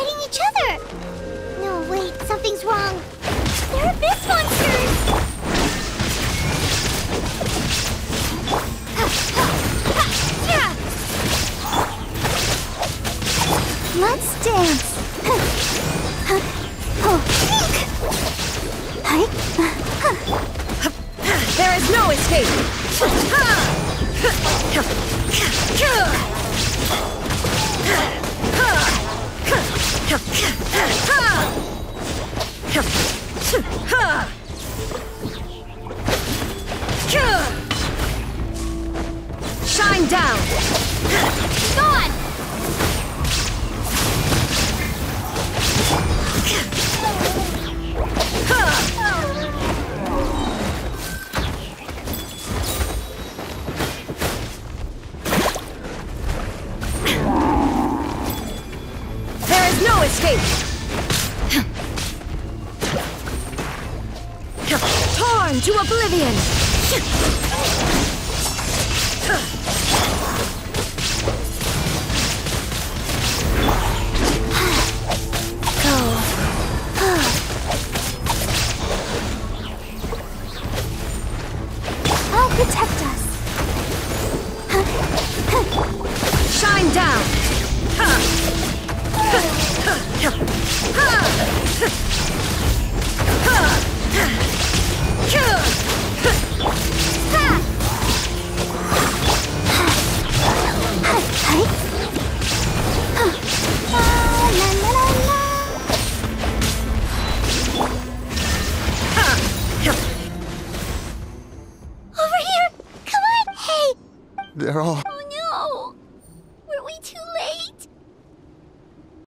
fighting each other. No, wait, something's wrong. They're abyss monsters! Let's dance. There is no escape! Shine down! Gone! There is no escape! Torn to oblivion! I'll protect us. Shine down! Over here! Come on! Hey! They're all... Oh no! Were we too